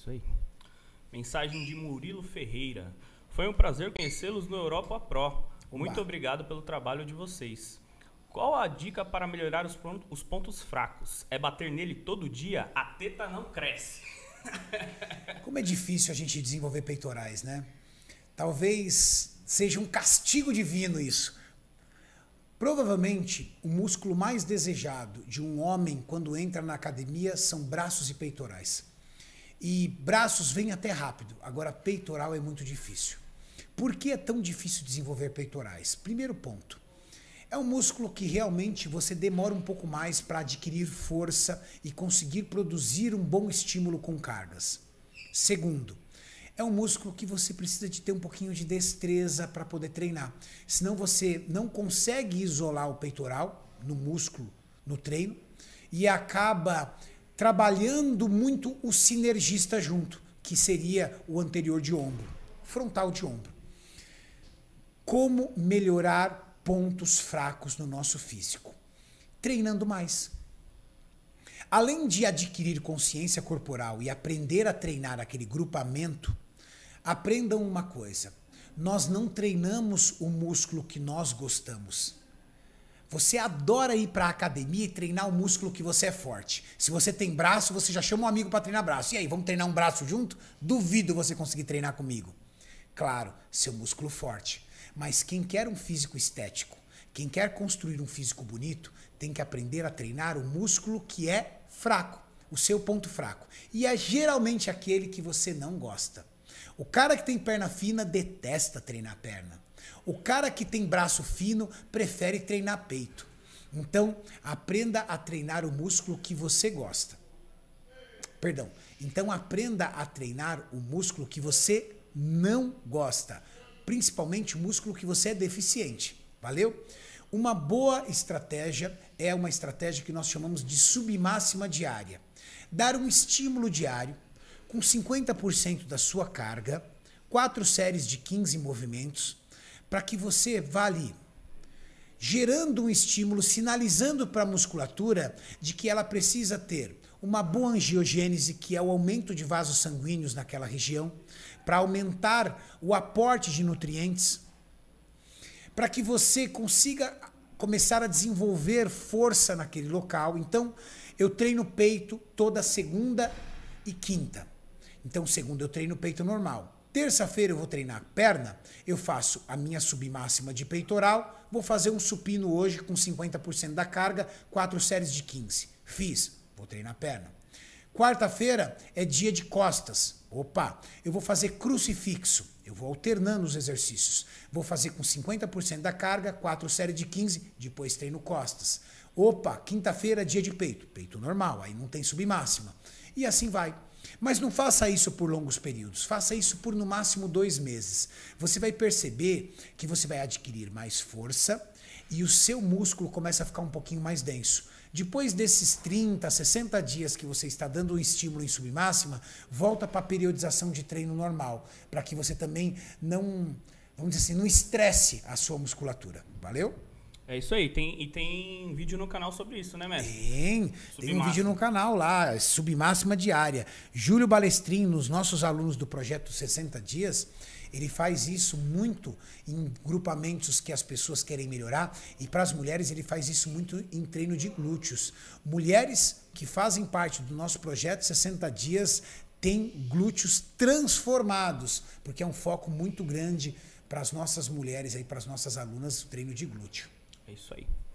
isso aí. Mensagem de Murilo Ferreira. Foi um prazer conhecê-los no Europa Pro. Muito obrigado pelo trabalho de vocês. Qual a dica para melhorar os pontos fracos? É bater nele todo dia? A teta não cresce. Como é difícil a gente desenvolver peitorais, né? Talvez seja um castigo divino isso. Provavelmente, o músculo mais desejado de um homem quando entra na academia são braços e peitorais. E braços vêm até rápido, agora peitoral é muito difícil. Por que é tão difícil desenvolver peitorais? Primeiro ponto, é um músculo que realmente você demora um pouco mais para adquirir força e conseguir produzir um bom estímulo com cargas. Segundo, é um músculo que você precisa de ter um pouquinho de destreza para poder treinar. Senão você não consegue isolar o peitoral no músculo, no treino, e acaba trabalhando muito o sinergista junto, que seria o anterior de ombro, frontal de ombro. Como melhorar pontos fracos no nosso físico? Treinando mais. Além de adquirir consciência corporal e aprender a treinar aquele grupamento, aprendam uma coisa. Nós não treinamos o músculo que nós gostamos. Você adora ir para a academia e treinar o músculo que você é forte. Se você tem braço, você já chama um amigo para treinar braço. E aí, vamos treinar um braço junto? Duvido você conseguir treinar comigo. Claro, seu músculo forte. Mas quem quer um físico estético, quem quer construir um físico bonito, tem que aprender a treinar o músculo que é fraco, o seu ponto fraco. E é geralmente aquele que você não gosta. O cara que tem perna fina detesta treinar perna. O cara que tem braço fino prefere treinar peito. Então, aprenda a treinar o músculo que você gosta. Perdão. Então, aprenda a treinar o músculo que você não gosta. Principalmente o músculo que você é deficiente. Valeu? Uma boa estratégia é uma estratégia que nós chamamos de submáxima diária. Dar um estímulo diário com 50% da sua carga, 4 séries de 15 movimentos, para que você vá ali gerando um estímulo, sinalizando para a musculatura de que ela precisa ter uma boa angiogênese, que é o aumento de vasos sanguíneos naquela região, para aumentar o aporte de nutrientes, para que você consiga começar a desenvolver força naquele local. Então, eu treino peito toda segunda e quinta. Então, segunda eu treino peito normal. Terça-feira eu vou treinar perna, eu faço a minha submáxima de peitoral, vou fazer um supino hoje com 50% da carga, 4 séries de 15. Fiz, vou treinar perna. Quarta-feira é dia de costas. Opa, eu vou fazer crucifixo, eu vou alternando os exercícios. Vou fazer com 50% da carga, 4 séries de 15, depois treino costas. Opa, quinta-feira é dia de peito, peito normal, aí não tem submáxima. E assim vai. Mas não faça isso por longos períodos, faça isso por no máximo 2 meses. Você vai perceber que você vai adquirir mais força e o seu músculo começa a ficar um pouquinho mais denso. Depois desses 30, 60 dias que você está dando um estímulo em submáxima, volta para a periodização de treino normal, para que você também não, vamos dizer assim, não estresse a sua musculatura. Valeu? É isso aí, tem vídeo no canal sobre isso, né, mestre? Tem um vídeo no canal lá, submáxima diária. Júlio Balestrin, nos nossos alunos do projeto 60 Dias, ele faz isso muito em grupamentos que as pessoas querem melhorar, e para as mulheres ele faz isso muito em treino de glúteos. Mulheres que fazem parte do nosso projeto 60 Dias têm glúteos transformados, porque é um foco muito grande para as nossas mulheres, para as nossas alunas, o treino de glúteo. É isso aí.